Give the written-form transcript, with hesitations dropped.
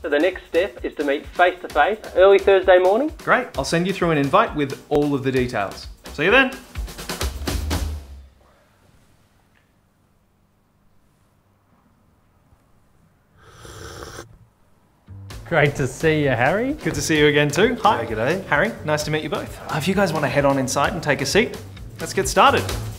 So the next step is to meet face to face early Thursday morning. Great, I'll send you through an invite with all of the details. See you then. Great to see you, Harry. Good to see you again too. Hi. G'day. Harry, nice to meet you both. If you guys want to head on inside and take a seat, let's get started.